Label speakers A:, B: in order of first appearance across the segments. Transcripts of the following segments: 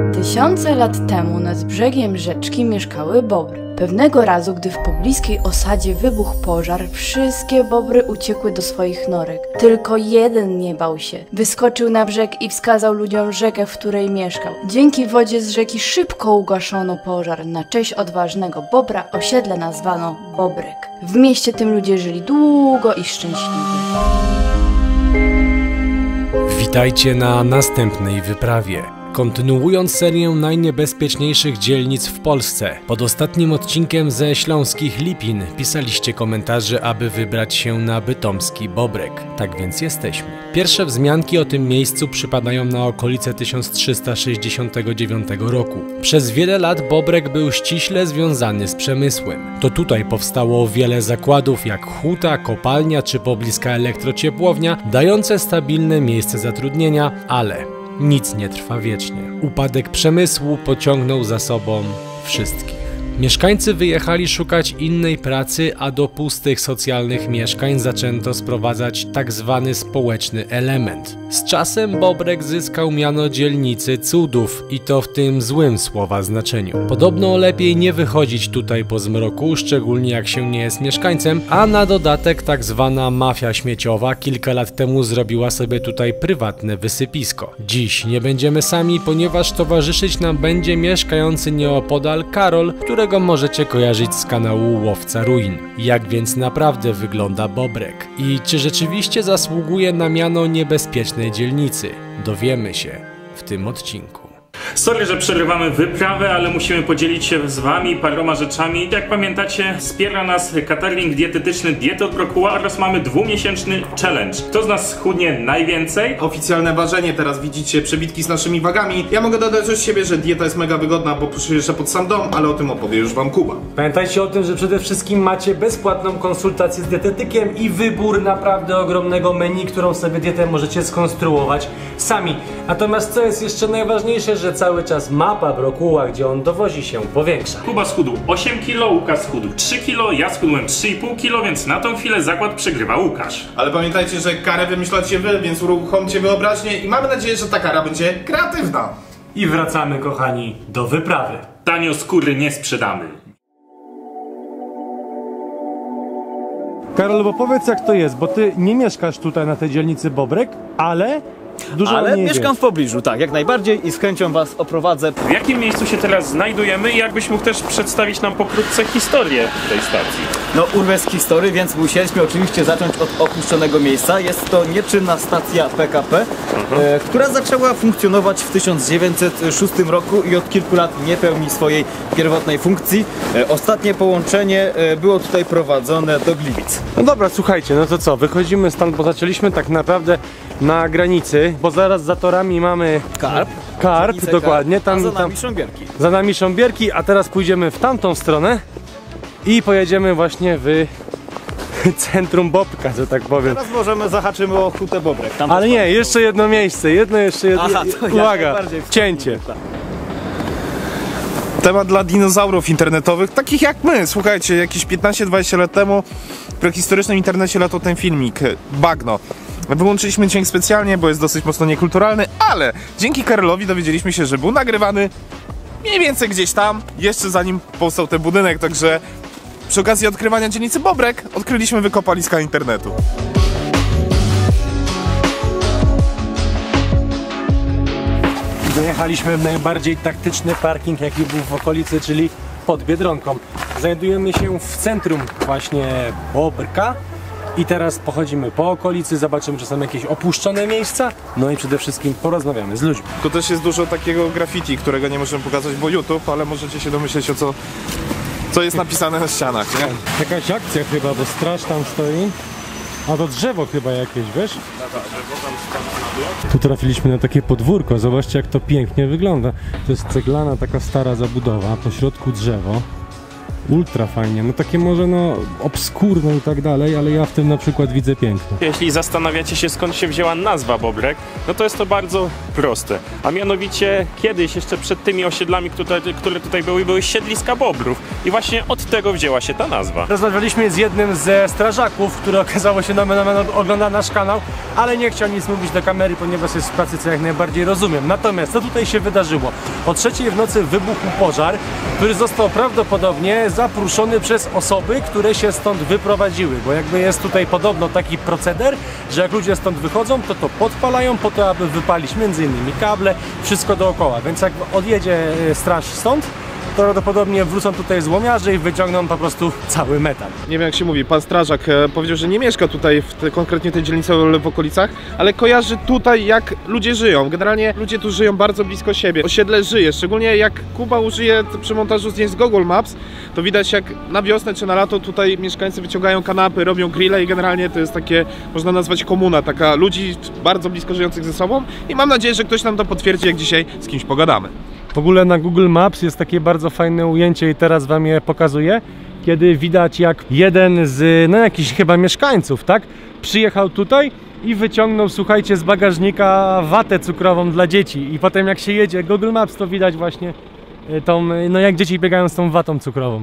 A: Tysiące lat temu nad brzegiem rzeczki mieszkały bobry. Pewnego razu, gdy w pobliskiej osadzie wybuchł pożar, wszystkie bobry uciekły do swoich norek. Tylko jeden nie bał się. Wyskoczył na brzeg i wskazał ludziom rzekę, w której mieszkał. Dzięki wodzie z rzeki szybko ugaszono pożar. Na cześć odważnego bobra osiedle nazwano Bobrek. W mieście tym ludzie żyli długo i szczęśliwie.
B: Witajcie na następnej wyprawie. Kontynuując serię najniebezpieczniejszych dzielnic w Polsce, pod ostatnim odcinkiem ze śląskich Lipin pisaliście komentarze, aby wybrać się na bytomski Bobrek. Tak więc jesteśmy. Pierwsze wzmianki o tym miejscu przypadają na okolice 1369 roku. Przez wiele lat Bobrek był ściśle związany z przemysłem. To tutaj powstało wiele zakładów jak huta, kopalnia czy pobliska elektrociepłownia, dające stabilne miejsce zatrudnienia, ale nic nie trwa wiecznie. Upadek przemysłu pociągnął za sobą wszystkich. Mieszkańcy wyjechali szukać innej pracy, a do pustych socjalnych mieszkań zaczęto sprowadzać tzw. społeczny element. Z czasem Bobrek zyskał miano dzielnicy cudów i to w tym złym słowa znaczeniu. Podobno lepiej nie wychodzić tutaj po zmroku, szczególnie jak się nie jest mieszkańcem, a na dodatek tzw. mafia śmieciowa kilka lat temu zrobiła sobie tutaj prywatne wysypisko. Dziś nie będziemy sami, ponieważ towarzyszyć nam będzie mieszkający nieopodal Karol, którego możecie kojarzyć z kanału Łowca Ruin. Jak więc naprawdę wygląda Bobrek? I czy rzeczywiście zasługuje na miano niebezpiecznej dzielnicy? Dowiemy się w tym odcinku.
C: Sorry, że przerywamy wyprawę, ale musimy podzielić się z wami paroma rzeczami. Jak pamiętacie, wspiera nas catering dietetyczny Diety od Brokuła oraz mamy 2-miesięczny challenge. Kto z nas schudnie najwięcej?
D: Oficjalne ważenie, teraz widzicie przebitki z naszymi wagami. Ja mogę dodać od siebie, że dieta jest mega wygodna, bo przyjeżdża pod sam dom, ale o tym opowie już wam Kuba.
B: Pamiętajcie o tym, że przede wszystkim macie bezpłatną konsultację z dietetykiem i wybór naprawdę ogromnego menu, którą sobie dietę możecie skonstruować sami. Natomiast co jest jeszcze najważniejsze, że cały czas mapa Brokuła, gdzie on dowozi się, powiększa.
C: Kuba schudł 8 kg, Łukasz schudł 3 kg, ja schudłem 3,5 kg, więc na tą chwilę zakład przegrywa Łukasz.
D: Ale pamiętajcie, że karę wymyślacie wy, więc uruchomcie wyobraźnię i mamy nadzieję, że ta kara będzie kreatywna.
B: I wracamy, kochani, do wyprawy.
C: Tanio skóry nie sprzedamy.
E: Karol, bo powiedz jak to jest, bo ty nie mieszkasz tutaj na tej dzielnicy Bobrek, ale
F: mieszkam w pobliżu, tak, jak najbardziej i z chęcią was oprowadzę.
C: W jakim miejscu się teraz znajdujemy i jakbyś mógł też przedstawić nam pokrótce historię tej stacji?
F: No, urwę z historii, więc musieliśmy oczywiście zacząć od opuszczonego miejsca. Jest to nieczynna stacja PKP, która zaczęła funkcjonować w 1906 roku i od kilku lat nie pełni swojej pierwotnej funkcji. Ostatnie połączenie było tutaj prowadzone do Gliwic.
E: No dobra, słuchajcie, no to co, wychodzimy stąd, bo zaczęliśmy tak naprawdę na granicy, bo zaraz za torami mamy Karp, dokładnie.
F: A za nami Sząbierki.
E: Za nami Sząbierki, a teraz pójdziemy w tamtą stronę i pojedziemy właśnie w centrum Bobka, że tak powiem.
F: Teraz możemy zahaczymy o hutę Bobrek.
E: Ale nie, jeszcze jedno miejsce,
F: Aha,
E: uwaga, cięcie.
D: Temat dla dinozaurów internetowych, takich jak my. Słuchajcie, jakieś 15-20 lat temu w prehistorycznym internecie latał ten filmik, Bagno. Wyłączyliśmy dźwięk specjalnie, bo jest dosyć mocno niekulturalny, ale dzięki Karolowi dowiedzieliśmy się, że był nagrywany mniej więcej gdzieś tam, jeszcze zanim powstał ten budynek, także przy okazji odkrywania dzielnicy Bobrek odkryliśmy wykopaliska internetu.
E: Dojechaliśmy w najbardziej taktyczny parking, jaki był w okolicy, czyli pod Biedronką. Znajdujemy się w centrum właśnie Bobrka. I teraz pochodzimy po okolicy, zobaczymy, czy są jakieś opuszczone miejsca, no i przede wszystkim porozmawiamy z ludźmi.
D: Tu też jest dużo takiego graffiti, którego nie możemy pokazać, bo YouTube, ale możecie się domyśleć, o co jest napisane na ścianach, nie?
E: Jakaś akcja chyba, bo straż tam stoi. A to drzewo chyba jakieś, wiesz? Tu trafiliśmy na takie podwórko, zobaczcie jak to pięknie wygląda. To jest ceglana taka stara zabudowa, po środku drzewo. Ultra fajnie, no takie może no obskurne i tak dalej, ale ja w tym na przykład widzę piękno.
C: Jeśli zastanawiacie się, skąd się wzięła nazwa Bobrek, no to jest to bardzo proste. A mianowicie kiedyś, jeszcze przed tymi osiedlami, które tutaj były siedliska bobrów. I właśnie od tego wzięła się ta nazwa.
E: Rozmawialiśmy z jednym ze strażaków, który okazało się ogląda nasz kanał, ale nie chciał nic mówić do kamery, ponieważ jest w pracy, co jak najbardziej rozumiem. Natomiast co tutaj się wydarzyło? O 3:00 w nocy wybuchł pożar, który został prawdopodobnie zaprószony przez osoby, które się stąd wyprowadziły, bo jakby jest tutaj podobno taki proceder, że jak ludzie stąd wychodzą, to podpalają po to, aby wypalić m.in. kable, wszystko dookoła, więc jak odjedzie straż stąd, to prawdopodobnie wrócą tutaj złomiarze i wyciągną po prostu cały metal.
D: Nie wiem jak się mówi, pan strażak powiedział, że nie mieszka tutaj konkretnie tej dzielnicy, ale w okolicach, ale kojarzy tutaj jak ludzie żyją. Generalnie ludzie tu żyją bardzo blisko siebie. Osiedle żyje, szczególnie jak Kuba użyje przy montażu zdjęć z Google Maps, to widać jak na wiosnę czy na lato tutaj mieszkańcy wyciągają kanapy, robią grille i generalnie to jest takie, można nazwać komuna, taka ludzi bardzo blisko żyjących ze sobą i mam nadzieję, że ktoś nam to potwierdzi, jak dzisiaj z kimś pogadamy.
E: W ogóle na Google Maps jest takie bardzo fajne ujęcie i teraz wam je pokazuję, kiedy widać jak jeden z, jakichś chyba mieszkańców, tak, przyjechał tutaj i wyciągnął, słuchajcie, z bagażnika watę cukrową dla dzieci i potem jak się jedzie Google Maps, to widać właśnie tą, jak dzieci biegają z tą watą cukrową.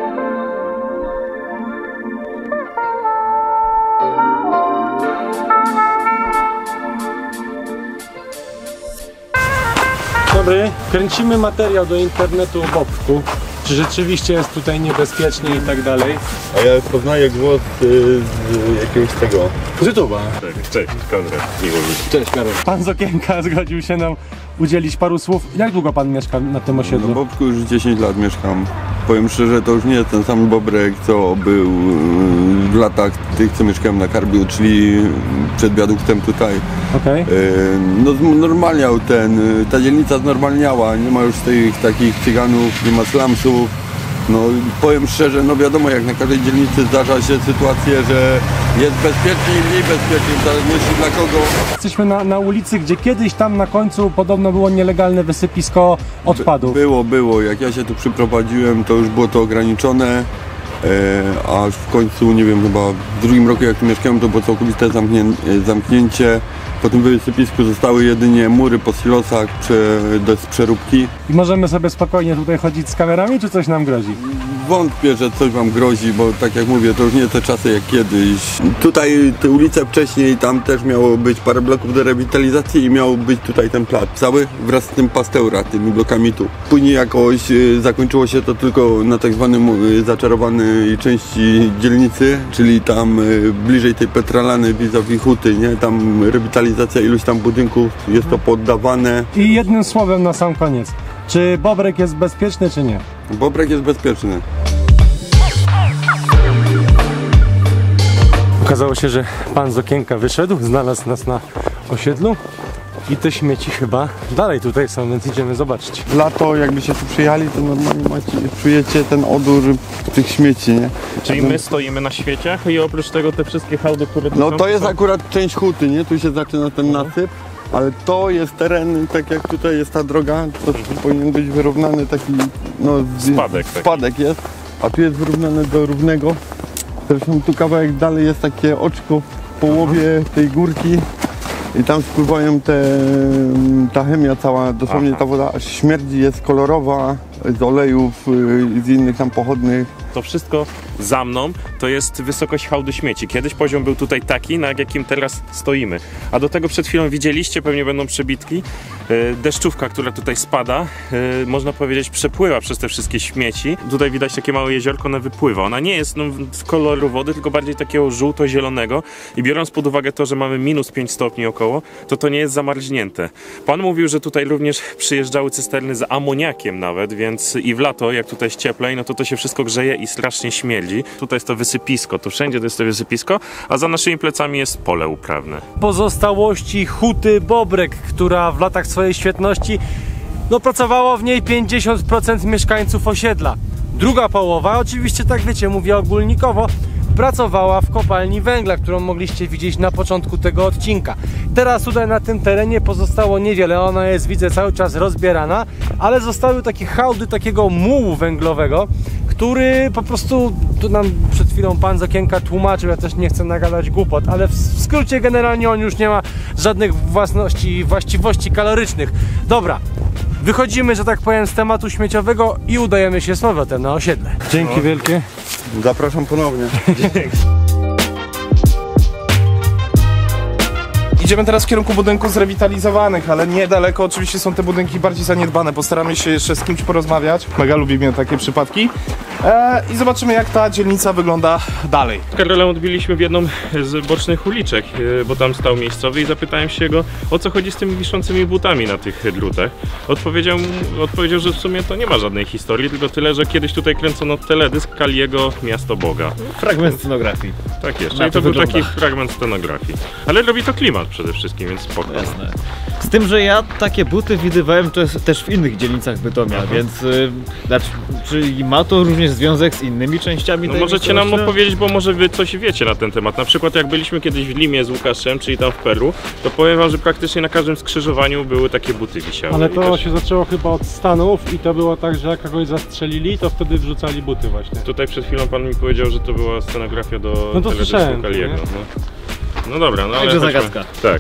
E: Dobry, kręcimy materiał do internetu o Bobrku. Czy rzeczywiście jest tutaj niebezpiecznie i tak dalej?
G: A ja poznaję głos z jakiegoś tego...
E: Z YouTube'a.
C: Cześć, Konrad, miło mi.
E: Cześć, Karol. Pan z Okienka zgodził się nam udzielić paru słów. Jak długo pan mieszka na tym osiedlu?
G: Na Bobrku już 10 lat mieszkam. Powiem szczerze, to już nie jest ten sam Bobrek, co był w latach tych, co mieszkałem na Karbiu, czyli przed wiaduktem tutaj.
E: Okej.
G: No znormalniał ta dzielnica znormalniała, nie ma już tych takich cyganów, nie ma slumsów. No powiem szczerze, no wiadomo, jak na każdej dzielnicy zdarza się sytuacje, że jest bezpiecznie i mniej bezpiecznie, w zależności dla kogo.
E: Jesteśmy na ulicy, gdzie kiedyś tam na końcu podobno było nielegalne wysypisko odpadów.
G: Było. Jak ja się tu przyprowadziłem, to już było to ograniczone. Aż w końcu, nie wiem, chyba w drugim roku jak tu mieszkałem, to było całkowite zamknięcie. Po tym wysypisku zostały jedynie mury po silosach z przeróbki.
E: I możemy sobie spokojnie tutaj chodzić z kamerami, czy coś nam grozi?
G: Wątpię, że coś wam grozi, bo tak jak mówię, to już nie te czasy jak kiedyś. Tutaj te ulice wcześniej, tam też miało być parę bloków do rewitalizacji i miał być tutaj ten plac cały wraz z tym Pasteura, tymi blokami tu. Później jakoś zakończyło się to tylko na tak zwanym zaczarowanej części dzielnicy, czyli tam bliżej tej Petralany vis-a-vis Huty, nie? Tam rewitalizacja iluś tam budynków, jest to poddawane.
E: I jednym słowem na sam koniec. Czy Bobrek jest bezpieczny, czy nie?
G: Bobrek jest bezpieczny.
E: Okazało się, że pan z Okienka wyszedł, znalazł nas na osiedlu i te śmieci chyba dalej tutaj są, więc idziemy zobaczyć.
G: W lato jakbyście tu przyjechali, to normalnie czujecie ten odór tych śmieci, nie?
C: Czyli my stoimy na świeciach i oprócz tego te wszystkie hałdy, które tu
G: No
C: są,
G: to jest akurat część Huty, nie? Tu się zaczyna ten nasyp, ale to jest teren, tak jak tutaj jest ta droga, to powinien być wyrównany taki, no... Spadek jest, a tu jest wyrównane do równego. Zresztą tu kawałek dalej jest takie oczko w połowie tej górki i tam spływają ta chemia cała, dosłownie ta woda aż śmierdzi, jest kolorowa, z olejów i z innych tam pochodnych.
C: To wszystko za mną to jest wysokość hałdy śmieci. Kiedyś poziom był tutaj taki, na jakim teraz stoimy. A do tego przed chwilą widzieliście, pewnie będą przebitki, deszczówka, która tutaj spada, można powiedzieć przepływa przez te wszystkie śmieci. Tutaj widać takie małe jeziorko, ona wypływa. Ona nie jest z koloru wody, tylko bardziej takiego żółto-zielonego i biorąc pod uwagę to, że mamy minus 5 stopni około, to nie jest zamarznięte. Pan mówił, że tutaj również przyjeżdżały cysterny z amoniakiem nawet, więc i w lato, jak tutaj jest cieplej, no to się wszystko grzeje i strasznie śmierdzi. Tutaj jest to wysypisko, tu wszędzie to jest to wysypisko, a za naszymi plecami jest pole uprawne.
E: Pozostałości Huty Bobrek, która w latach swojej świetności, no pracowało w niej 50% mieszkańców osiedla. Druga połowa, oczywiście tak wiecie, mówię ogólnikowo, pracowała w kopalni węgla, którą mogliście widzieć na początku tego odcinka. Teraz tutaj na tym terenie pozostało niewiele, ona jest, widzę, cały czas rozbierana, ale zostały takie hałdy takiego mułu węglowego, który po prostu, tu nam przed chwilą pan z Okienka tłumaczył, ja też nie chcę nagadać głupot, ale w skrócie generalnie on już nie ma żadnych właściwości kalorycznych. Dobra, wychodzimy, że tak powiem, z tematu śmieciowego i udajemy się z powrotem na osiedle. Dzięki wielkie.
G: Zapraszam ponownie.
D: Idziemy teraz w kierunku budynków zrewitalizowanych, ale niedaleko oczywiście są te budynki bardziej zaniedbane. Postaramy się jeszcze z kimś porozmawiać. Mega lubimy takie przypadki. I zobaczymy, jak ta dzielnica wygląda dalej.
C: Z Karolem odbiliśmy w jedną z bocznych uliczek, bo tam stał miejscowy i zapytałem się go, o co chodzi z tymi wiszącymi butami na tych drutach. Odpowiedział, że w sumie to nie ma żadnej historii, tylko tyle, że kiedyś tutaj kręcono teledysk Kaliego Miasto Boga.
F: Fragment scenografii.
C: Tak jest, czyli to był taki fragment scenografii. Ale robi to klimat przede wszystkim, więc spoko.
F: Jasne. Z tym, że ja takie buty widywałem też w innych dzielnicach Bytomia, więc czyli ma to również związek z innymi częściami tej
C: możecie nam opowiedzieć, bo może wy coś wiecie na ten temat. Na przykład jak byliśmy kiedyś w Limie z Łukaszem, czyli tam w Peru, to powiem wam, że praktycznie na każdym skrzyżowaniu były takie buty wisiały.
E: Ale to się zaczęło chyba od Stanów i to było tak, że jak kogoś zastrzelili, to wtedy wrzucali buty właśnie.
C: Tutaj przed chwilą pan mi powiedział, że to była scenografia do teledysku Kaliego. No dobra, no ale
F: także zagadka.
C: Tak.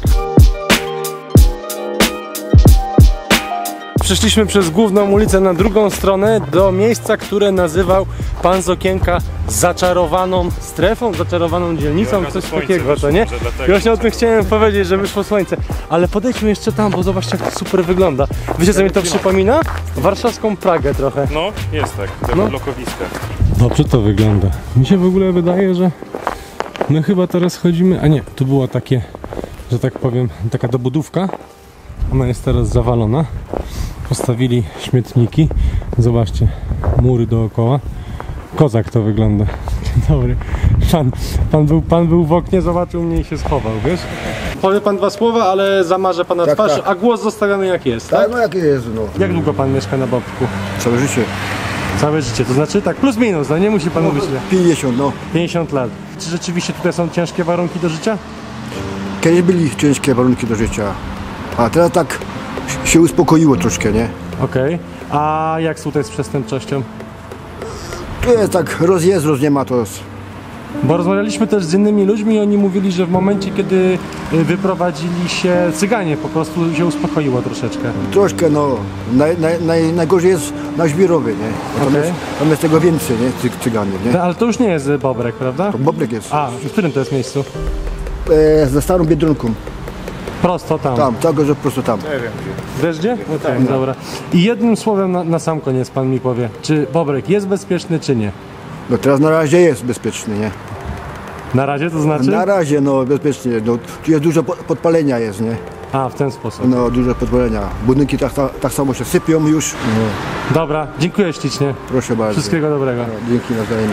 E: Przeszliśmy przez główną ulicę na drugą stronę do miejsca, które nazywał pan z okienka zaczarowaną strefą, zaczarowaną dzielnicą, coś takiego, to nie? I właśnie o tym chciałem powiedzieć, że wyszło słońce. Ale podejdźmy jeszcze tam, bo zobaczcie, jak to super wygląda. Wiecie, co mi to przypomina? Warszawską Pragę trochę.
C: No, jest tak, tego blokowiska.
E: Dobrze to wygląda. Mi się w ogóle wydaje, że my chyba teraz chodzimy, a nie, tu była takie, że tak powiem, taka dobudówka. Ona jest teraz zawalona. Postawili śmietniki. Zobaczcie, mury dookoła. Kozak to wygląda. Dzień dobry. Pan był w oknie, zobaczył mnie i się schował, wiesz? Powie pan dwa słowa, ale zamarzę pana twarz, a głos zostawiamy jak jest, tak?
H: Tak, no jak jest, no.
E: Jak długo pan mieszka na Bobku?
H: Całe życie.
E: Całe życie, to znaczy tak plus minus, no nie musi pan mówić ile.
H: 50, no.
E: 50 lat. Czy rzeczywiście tutaj są ciężkie warunki do życia?
H: Kiedyś byli ciężkie warunki do życia, a teraz tak się uspokoiło troszkę, nie?
E: Okej. A jak tutaj z przestępczością?
H: Tu jest tak rozjazd, nie ma to.
E: Bo rozmawialiśmy też z innymi ludźmi i oni mówili, że w momencie, kiedy wyprowadzili się Cyganie, po prostu się uspokoiło troszeczkę.
H: Troszkę, no. Najgorzej jest na Żwirowie, nie? Tam jest tego więcej, nie? Cyganów, nie?
E: No, ale to już nie jest Bobrek, prawda?
H: To Bobrek jest.
E: A, w którym to jest miejscu?
H: Za Starą Biedronką.
E: Prosto tam.
H: Tam, tak, że prosto tam.
E: Wiesz gdzie? No tak, dobra. I jednym słowem na sam koniec pan mi powie, czy Bobrek jest bezpieczny, czy nie?
H: No teraz na razie jest bezpieczny, nie?
E: Na razie to znaczy?
H: Na razie, no, bezpiecznie. No, tu jest dużo podpalenia jest, nie?
E: A, w ten sposób.
H: No, dużo podpalenia. Budynki tak samo się sypią już. No.
E: Dobra, dziękuję ślicznie.
H: Proszę bardzo.
E: Wszystkiego dobrego.
H: No, dzięki nawzajem.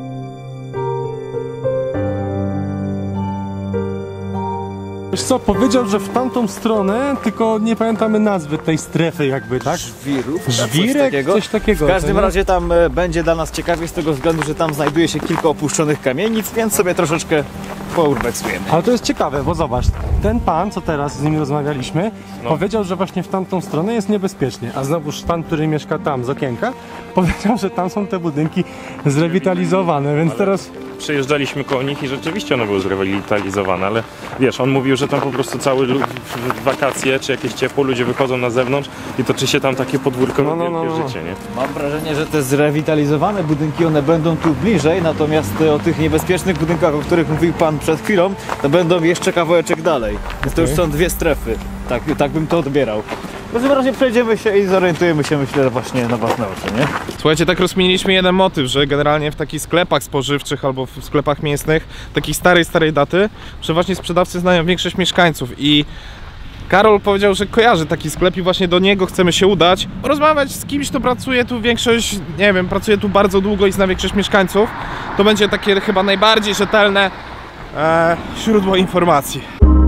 E: Wiesz co, powiedział, że w tamtą stronę, tylko nie pamiętamy nazwy tej strefy jakby, tak?
F: Żwirów?
E: Żwirek? Coś takiego.
F: W każdym razie tam będzie dla nas ciekawie z tego względu, że tam znajduje się kilka opuszczonych kamienic, więc sobie troszeczkę pourbexujemy.
E: Ale to jest ciekawe, bo zobacz, ten pan, co teraz z nim rozmawialiśmy, powiedział, że właśnie w tamtą stronę jest niebezpiecznie, a znowuż pan, który mieszka tam z okienka, powiedział, że tam są te budynki zrewitalizowane, więc teraz...
C: Przejeżdżaliśmy koło nich i rzeczywiście one były zrewitalizowane, ale wiesz, on mówił, że tam po prostu całe wakacje czy jakieś ciepło, ludzie wychodzą na zewnątrz i toczy się tam takie podwórkowe wielkie życie, nie?
F: Mam wrażenie, że te zrewitalizowane budynki, one będą tu bliżej, natomiast o tych niebezpiecznych budynkach, o których mówił pan przed chwilą, to będą jeszcze kawałeczek dalej. Więc to już są dwie strefy. Tak bym to odbierał. W każdym razie przejdziemy się i zorientujemy się, myślę, właśnie na własne oczy, nie?
D: Słuchajcie, tak rozmieniliśmy jeden motyw, że generalnie w takich sklepach spożywczych albo w sklepach mięsnych, takich starej daty, przeważnie sprzedawcy znają większość mieszkańców i Karol powiedział, że kojarzy taki sklep i właśnie do niego chcemy się udać, rozmawiać z kimś, kto pracuje tu większość, nie wiem, pracuje tu bardzo długo i zna większość mieszkańców. To będzie takie chyba najbardziej rzetelne źródło informacji.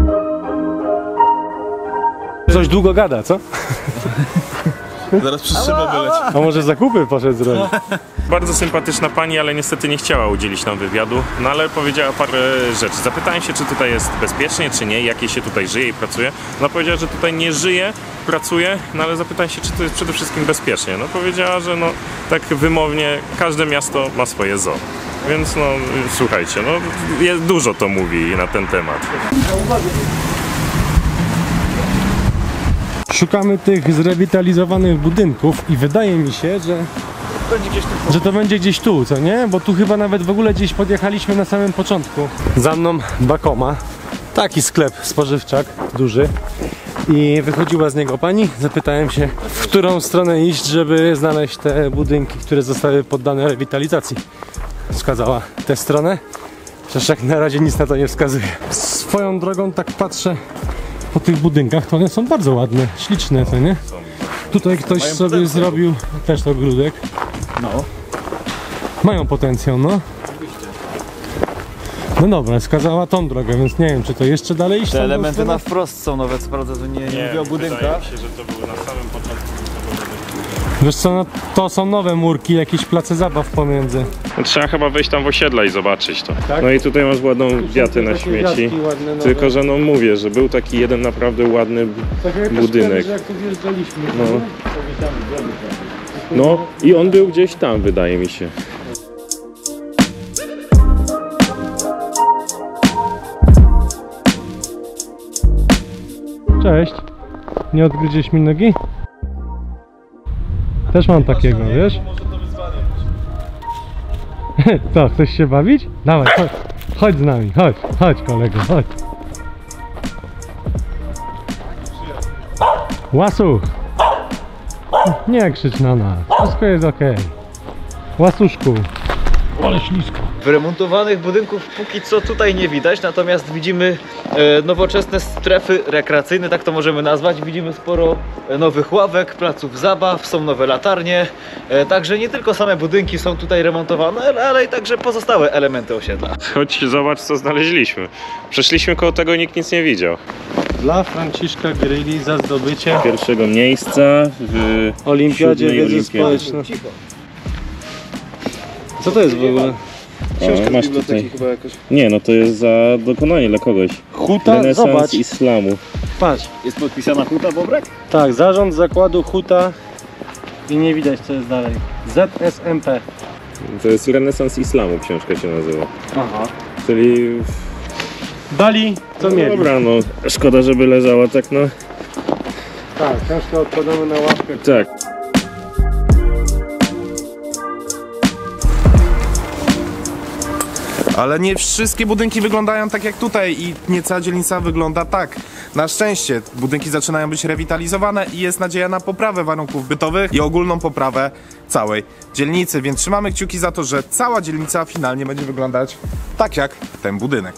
E: Coś długo gada, co?
D: Zaraz przy szybę wyleci.
E: A może zakupy poszedł zrobić?
C: Bardzo sympatyczna pani, ale niestety nie chciała udzielić nam wywiadu, no ale powiedziała parę rzeczy. Zapytałem się, czy tutaj jest bezpiecznie, czy nie, jak jej się tutaj żyje i pracuje. Ona powiedziała, że tutaj nie żyje, pracuje, no ale zapytałem się, czy to jest przede wszystkim bezpiecznie. No powiedziała, że no tak wymownie każde miasto ma swoje zoo. Więc no słuchajcie, no dużo to mówi na ten temat.
E: Szukamy tych zrewitalizowanych budynków i wydaje mi się, że to będzie gdzieś tu, co nie? Bo tu chyba nawet w ogóle gdzieś podjechaliśmy na samym początku. Za mną Bakoma, taki sklep spożywczak duży. I wychodziła z niego pani, zapytałem się, w którą stronę iść, żeby znaleźć te budynki, które zostały poddane rewitalizacji. Wskazała tę stronę, chociaż jak na razie nic na to nie wskazuje. Swoją drogą tak patrzę po tych budynkach, to one są bardzo ładne, śliczne, to nie? Tutaj ktoś sobie zrobił też ogródek.
F: No.
E: Mają potencjał, no. No dobra, wskazała tą drogę, więc nie wiem, czy to jeszcze dalej iść.
F: Te elementy na wprost są nowe, co prawda to nie mówię o budynkach.
C: Wydaje mi się, że to było na samym początku.
E: Wiesz co, no, to są nowe murki, jakieś place zabaw pomiędzy.
C: No, trzeba chyba wejść tam w osiedla i zobaczyć to.
E: Tak?
C: No i tutaj masz ładną wiatę na śmieci.
E: Ładne, nowe.
C: Tylko, że no mówię, że był taki jeden naprawdę ładny
E: Tak jak
C: budynek.
E: Jak tu wjeżdżaliśmy.
C: No i on był gdzieś tam, wydaje mi się.
E: Cześć. Nie odgryziesz mi nogi? Też mam takiego, wiesz? Co, chcesz się bawić? Dawaj, chodź. Chodź z nami, chodź kolego, chodź. Łasuch! Nie krzycz na nas, wszystko jest okej. Łasuszku. Ale ślisko.
F: Wyremontowanych budynków póki co tutaj nie widać, natomiast widzimy nowoczesne strefy rekreacyjne, tak to możemy nazwać. Widzimy sporo nowych ławek, placów zabaw, są nowe latarnie. Także nie tylko same budynki są tutaj remontowane, ale i także pozostałe elementy osiedla.
C: Chodź, zobacz co znaleźliśmy. Przeszliśmy koło tego, nikt nic nie widział.
E: Dla Franciszka Grilli za zdobycie
C: Pierwszego miejsca w
E: Olimpiadzie
C: siódmej
E: Wiedzy
C: olimpiadzie.
E: Społecznej. Co to jest w ogóle?
C: O, masz tutaj. Nie, no to jest za dokonanie dla kogoś.
E: Huta?
C: Renesans
E: Zobacz.
C: islamu.
E: Patrz.
F: Jest podpisana Huta Bobrek?
E: Tak, zarząd zakładu Huta i nie widać co jest dalej. ZSMP.
C: To jest Renesans islamu, książka się nazywa.
E: Aha.
C: Czyli...
E: Dali co mieli.
C: Dobra, no szkoda, żeby leżała tak, no.
E: Tak, książkę odkładamy na ławkę.
C: Tak.
D: Ale nie wszystkie budynki wyglądają tak jak tutaj i nie cała dzielnica wygląda tak. Na szczęście budynki zaczynają być rewitalizowane i jest nadzieja na poprawę warunków bytowych i ogólną poprawę całej dzielnicy, więc trzymamy kciuki za to, że cała dzielnica finalnie będzie wyglądać tak jak ten budynek.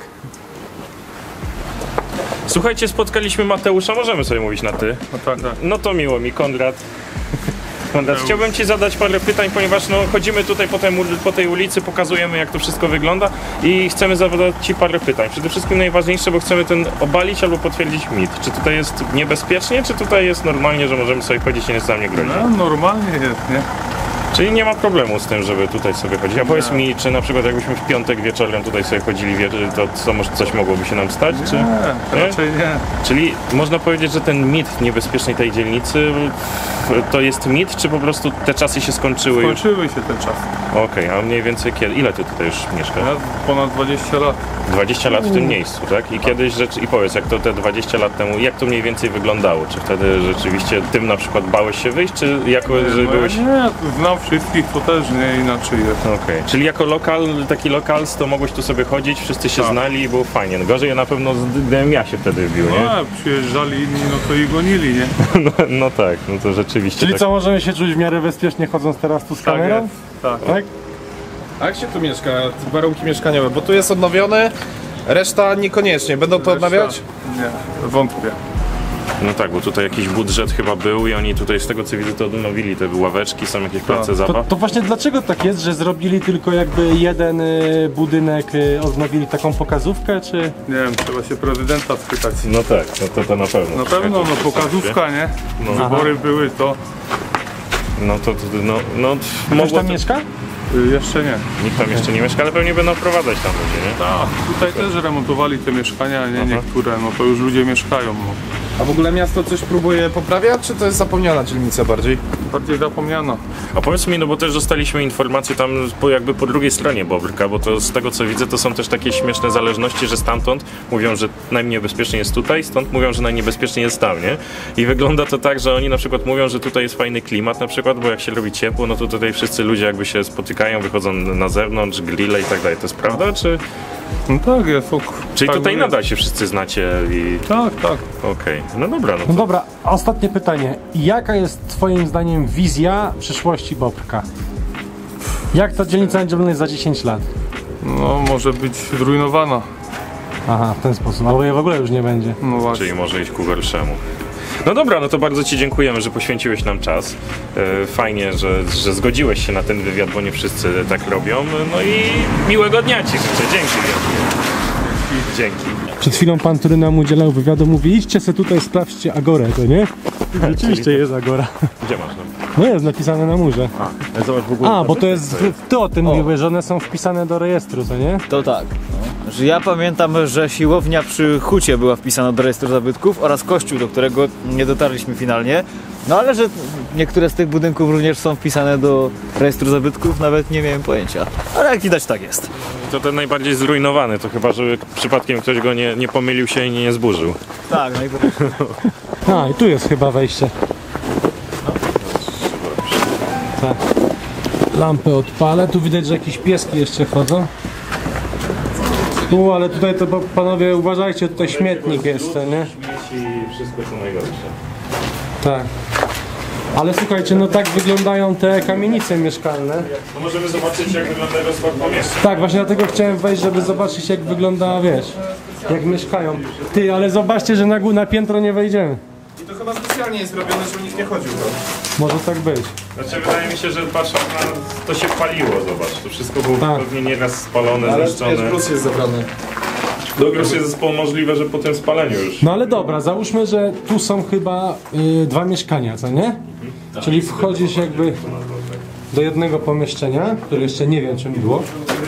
C: Słuchajcie, spotkaliśmy Mateusza, możemy sobie mówić na ty.
I: No tak, tak.
C: No to miło mi, Konrad. Konrad, chciałbym ci zadać parę pytań, ponieważ no, chodzimy tutaj po tej ulicy, pokazujemy jak to wszystko wygląda i chcemy zadać ci parę pytań. Przede wszystkim najważniejsze, bo chcemy ten obalić albo potwierdzić mit. Czy tutaj jest niebezpiecznie, czy tutaj jest normalnie, że możemy sobie chodzić i nic nam nie grozi?
I: No normalnie jest, nie?
C: Czyli nie ma problemu z tym, żeby tutaj sobie chodzić. A powiedz mi, czy na przykład jakbyśmy w piątek wieczorem tutaj sobie chodzili, to co, może coś mogłoby się nam stać? Czy
I: Nie, raczej nie.
C: Czyli można powiedzieć, że ten mit niebezpiecznej tej dzielnicy to jest mit, czy po prostu te czasy się skończyły już?
I: Skończyły się te czasy.
C: Okej, a mniej więcej kiedy? Ile ty tutaj już mieszkasz?
I: Ja ponad 20 lat.
C: 20 lat w tym miejscu, tak? I kiedyś i powiedz, jak to te 20 lat temu, jak to mniej więcej wyglądało? Czy wtedy rzeczywiście tym na przykład bałeś się wyjść, czy jako, że byłeś...
I: Nie, znam wszystkich, to też nie inaczej jest.
C: Okej. Czyli jako taki lokals, to mogłeś tu sobie chodzić, wszyscy się znali i było fajnie. No gorzej na pewno gdybym ja się wtedy wbił, nie?
I: No, przyjeżdżali inni, no to i gonili, nie?
C: No tak, no to rzeczywiście.
E: Czyli
C: tak.
E: co, możemy się czuć w miarę bezpiecznie chodząc teraz tu z kamerą?
I: Tak.
E: Tak?
D: A jak się tu mieszka? Warunki mieszkaniowe, bo tu jest odnowiony, reszta niekoniecznie. Będą to odnawiać?
I: Nie, wątpię.
C: No tak, bo tutaj jakiś budżet chyba był i oni tutaj z tego co widzę to odnowili te ławeczki, są jakieś place zabaw.
E: To właśnie dlaczego tak jest, że zrobili tylko jakby jeden budynek, odnowili taką pokazówkę, czy...
I: Nie wiem, trzeba się prezydenta spytać.
C: No tak, no to na pewno.
I: Na pewno, no pokazówka, nie? Wybory były to.
C: No to
E: Ktoś tam mieszka?
I: Jeszcze nie.
C: Nikt tam jeszcze nie mieszka, ale pewnie będą wprowadzać tam ludzie, nie?
I: Tak, tutaj też remontowali te mieszkania, nie niektóre, no to już ludzie mieszkają. No.
D: A w ogóle miasto coś próbuje poprawiać, czy to jest zapomniana dzielnica bardziej?
I: Bardziej zapomniano.
C: A powiedz mi, no bo też dostaliśmy informacje tam jakby po drugiej stronie Bobrka, bo to z tego co widzę, to są też takie śmieszne zależności, że stamtąd mówią, że najniebezpieczniej jest tutaj, stąd mówią, że najniebezpieczniej jest tam, nie? I wygląda to tak, że oni na przykład mówią, że tutaj jest fajny klimat na przykład, bo jak się robi ciepło, no to tutaj wszyscy ludzie jakby się spotykają, wychodzą na zewnątrz, grille i tak dalej. To jest prawda, czy...
I: No tak, jest.
C: Czyli
I: tak
C: tutaj
I: jest.
C: nadal się wszyscy znacie i...
I: Tak, tak.
C: Okej, no dobra, no
E: No
C: to...
E: dobra, a ostatnie pytanie. Jaka jest twoim zdaniem wizja przyszłości Bobrka? Jak ta dzielnica będzie wyglądać za 10 lat?
I: No może być zrujnowana.
E: Aha, w ten sposób. Albo jej w ogóle już nie będzie.
I: No właśnie.
C: Czyli może iść ku gorszemu. No dobra, no to bardzo Ci dziękujemy, że poświęciłeś nam czas. Fajnie, że zgodziłeś się na ten wywiad, bo nie wszyscy tak robią. No i miłego dnia Ci życzę. Dzięki. Dzięki.
E: Przed chwilą pan, który nam udzielał wywiadu, mówi: idźcie se tutaj, sprawdźcie Agorę, to nie? Rzeczywiście jest Agora.
C: Gdzie masz?
E: No jest napisane na murze.
C: Zobacz w ogóle.
E: A, bo to jest, ty o tym mówiłeś, że one są wpisane do rejestru, co nie?
F: To tak. No. Że ja pamiętam, że siłownia przy Hucie była wpisana do rejestru zabytków oraz kościół, do którego nie dotarliśmy finalnie. No ale że niektóre z tych budynków również są wpisane do rejestru zabytków, nawet nie miałem pojęcia. Ale jak widać, tak jest.
C: To ten najbardziej zrujnowany, to chyba, żeby przypadkiem ktoś go nie pomylił się i nie zburzył.
F: Tak, najwyraźniej.
E: A, i tu jest chyba wejście. Tak. Lampę odpalę, tu widać, że jakieś pieski jeszcze chodzą. Ale tutaj to panowie uważajcie, tutaj śmietnik jest, nie?
C: Śmieci i wszystko co najgorsze.
E: Tak. Ale słuchajcie, no tak wyglądają te kamienice mieszkalne.
C: No możemy zobaczyć, jak wygląda rozkład pomieszczeń.
E: Tak, właśnie dlatego chciałem wejść, żeby zobaczyć, jak wygląda, wiesz, jak mieszkają. Ty, ale zobaczcie, że na piętro nie wejdziemy.
D: I to chyba specjalnie jest zrobione, żeby nikt nie chodził.
E: Może tak być.
C: Znaczy wydaje mi się, że patrząc na to się paliło, zobacz. To wszystko było
E: Tak.
C: pewnie nieraz spalone,
D: Ale
C: zniszczone.
D: wiesz, gruz jest zabrany.
C: Gruz jest możliwe, że po tym spaleniu już.
E: No ale dobra, załóżmy, że tu są chyba dwa mieszkania, co nie? Czyli wchodzisz jakby do jednego pomieszczenia, które jeszcze nie wiem czym było.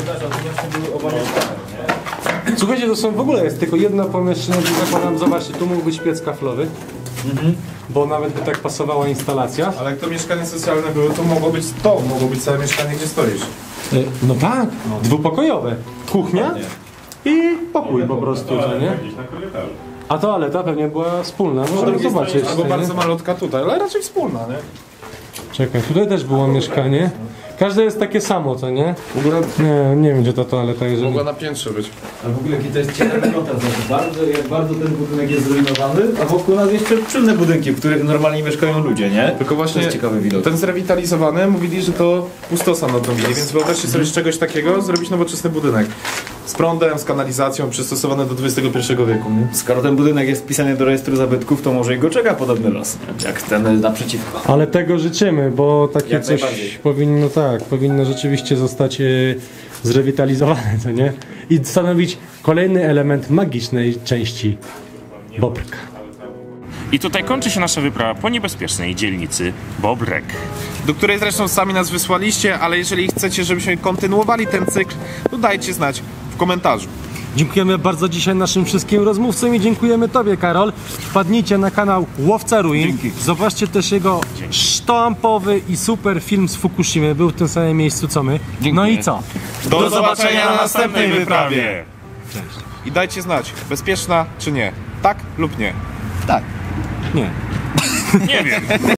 E: Słuchajcie, to są w ogóle jest tylko jedno pomieszczenie, gdzie zakładam, zobaczcie, tu mógł być piec kaflowy. Bo nawet by tak pasowała instalacja.
D: Ale jak to mieszkanie socjalne było, to mogło być całe mieszkanie, gdzie stoisz.
E: No tak, dwupokojowe. Kuchnia i pokój po prostu, co nie? A toaleta pewnie była wspólna, możemy zobaczyć.
D: Albo
E: nie?
D: bardzo malutka tutaj, ale raczej wspólna, nie?
E: Czekaj, tutaj też było mieszkanie. Każde jest takie samo, co nie?
D: W ogóle
E: Nie wiem, gdzie ta toaleta jest.
D: mogła na piętrze być.
F: A w ogóle jaki to jest ciekawy kontrast, jak bardzo ten budynek jest zrujnowany, a wokół nas jeszcze czynne budynki, w których normalnie mieszkają ludzie, nie?
D: Tylko właśnie
F: to jest ciekawy widok.
D: ten zrewitalizowany mówili, że to pustosan odrobili, więc wyobraźcie sobie z czegoś takiego zrobić nowoczesny budynek. Z prądem, z kanalizacją, przystosowany do XXI wieku, nie?
F: Skoro ten budynek jest wpisany do rejestru zabytków, to może i go czeka podobny los, nie? Jak ten naprzeciwko.
E: Ale tego życzymy, bo takie
F: Jak
E: coś
F: najbardziej.
E: powinno rzeczywiście zostać zrewitalizowane, co nie? I stanowić kolejny element magicznej części Bobrka.
C: I tutaj kończy się nasza wyprawa po niebezpiecznej dzielnicy Bobrek.
D: Do której zresztą sami nas wysłaliście, ale jeżeli chcecie, żebyśmy kontynuowali ten cykl, to dajcie znać w komentarzu.
E: Dziękujemy bardzo dzisiaj naszym wszystkim rozmówcom i dziękujemy Tobie, Karol. Wpadnijcie na kanał Łowca Ruin. Zobaczcie też jego sztampowy i super film z Fukushimy. Był w tym samym miejscu co my. No i co?
D: Do zobaczenia na następnej wyprawie! I dajcie znać, bezpieczna czy nie? Tak lub nie?
F: Tak.
E: Nie.
C: Nie wiem.